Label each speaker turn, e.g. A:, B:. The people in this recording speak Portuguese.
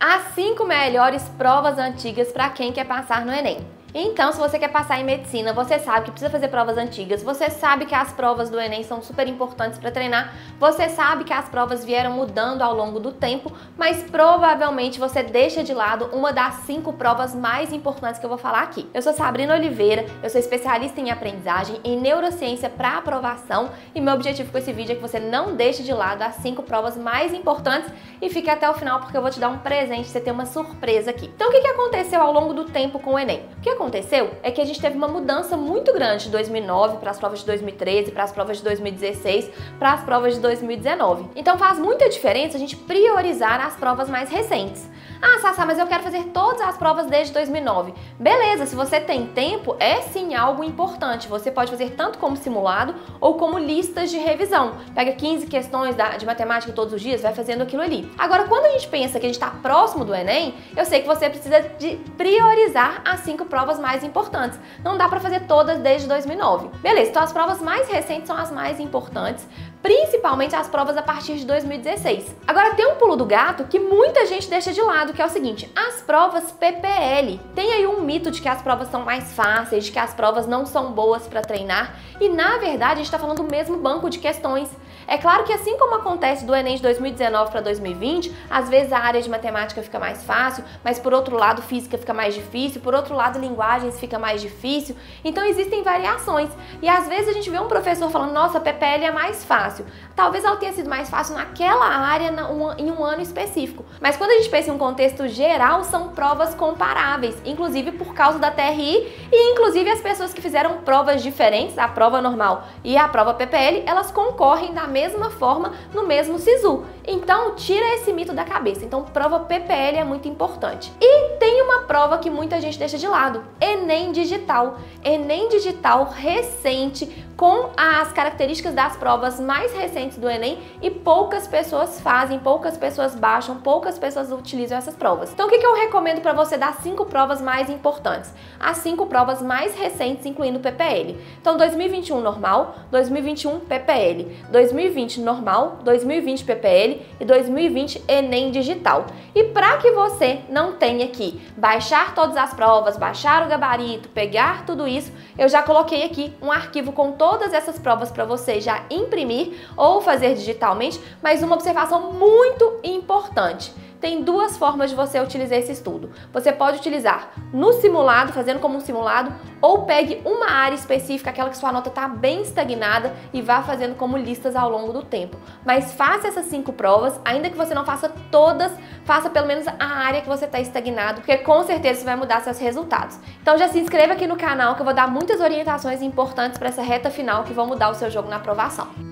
A: As 5 melhores provas antigas para quem quer passar no Enem. Então, se você quer passar em medicina, você sabe que precisa fazer provas antigas, você sabe que as provas do Enem são super importantes para treinar, você sabe que as provas vieram mudando ao longo do tempo, mas provavelmente você deixa de lado uma das 5 provas mais importantes que eu vou falar aqui. Eu sou Sabrina Oliveira, eu sou especialista em aprendizagem, em neurociência para aprovação e meu objetivo com esse vídeo é que você não deixe de lado as 5 provas mais importantes e fique até o final porque eu vou te dar um presente, você ter uma surpresa aqui. Então, o que aconteceu ao longo do tempo com o Enem? O que aconteceu é que a gente teve uma mudança muito grande de 2009 para as provas de 2013, para as provas de 2016, para as provas de 2019. Então faz muita diferença a gente priorizar as provas mais recentes. Ah, Sassá, mas eu quero fazer todas as provas desde 2009. Beleza, se você tem tempo, é sim algo importante. Você pode fazer tanto como simulado ou como listas de revisão. Pega 15 questões de matemática todos os dias, vai fazendo aquilo ali. Agora, quando a gente pensa que a gente está próximo do Enem, eu sei que você precisa de priorizar as 5 provas mais importantes. Não dá para fazer todas desde 2009. Beleza, então as provas mais recentes são as mais importantes, principalmente as provas a partir de 2016. Agora tem um pulo do gato que muita gente deixa de lado, que é o seguinte, as provas PPL. Tem aí um mito de que as provas são mais fáceis, de que as provas não são boas para treinar, e na verdade a gente está falando do mesmo banco de questões. É claro que assim como acontece do Enem de 2019 para 2020, às vezes a área de matemática fica mais fácil, mas por outro lado física fica mais difícil, por outro lado linguagens fica mais difícil, então existem variações. E às vezes a gente vê um professor falando, nossa, PPL é mais fácil. Talvez ela tenha sido mais fácil naquela área em um ano específico. Mas quando a gente pensa em um contexto geral, são provas comparáveis, inclusive por causa da TRI e inclusive as pessoas que fizeram provas diferentes, a prova normal e a prova PPL, elas concorrem da mesma forma no mesmo SISU. Então, tira esse mito da cabeça. Então, prova PPL é muito importante. E tem uma prova que muita gente deixa de lado, Enem Digital. Enem Digital recente, com as características das provas mais recentes do Enem e poucas pessoas fazem, poucas pessoas baixam, poucas pessoas utilizam essas provas. Então, o que eu recomendo para você das 5 provas mais importantes? As 5 provas mais recentes, incluindo o PPL. Então, 2021 normal, 2021 PPL, 2020 normal, 2020 PPL e 2020 Enem Digital. E para que você não tenha que baixar todas as provas, baixar o gabarito, pegar tudo isso, eu já coloquei aqui um arquivo com todas essas provas para você já imprimir ou fazer digitalmente, mas uma observação muito importante. Tem 2 formas de você utilizar esse estudo. Você pode utilizar no simulado, fazendo como um simulado, ou pegue uma área específica, aquela que sua nota está bem estagnada e vá fazendo como listas ao longo do tempo. Mas faça essas 5 provas, ainda que você não faça todas, faça pelo menos a área que você está estagnado, porque com certeza isso vai mudar seus resultados. Então já se inscreva aqui no canal que eu vou dar muitas orientações importantes para essa reta final que vão mudar o seu jogo na aprovação.